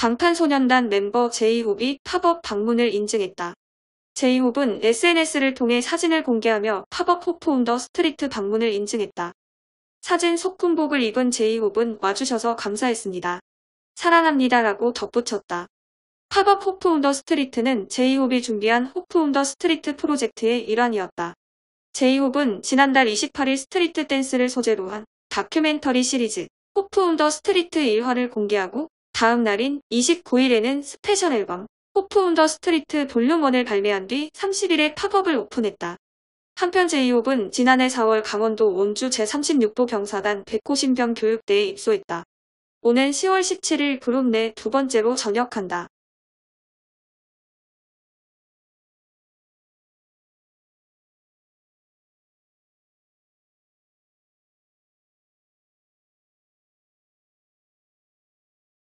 방탄소년단 멤버 제이홉이 팝업 방문을 인증했다. 제이홉은 SNS를 통해 사진을 공개하며 팝업 호프 온 더 스트리트 방문을 인증했다. 사진 소품복을 입은 제이홉은 와주셔서 감사했습니다. 사랑합니다라고 덧붙였다. 팝업 호프 온 더 스트리트는 제이홉이 준비한 호프 온 더 스트리트 프로젝트의 일환이었다. 제이홉은 지난달 28일 스트리트 댄스를 소재로 한 다큐멘터리 시리즈 호프 온 더 스트리트 1화를 공개하고 다음 날인 29일에는 스페셜 앨범 호프 온 더 스트리트 볼륨 1을 발매한 뒤 30일에 팝업을 오픈했다. 한편 제이홉은 지난해 4월 강원도 원주 제36보 병사단 백호신병 교육대에 입소했다. 오는 10월 17일 그룹 내 두 번째로 전역한다.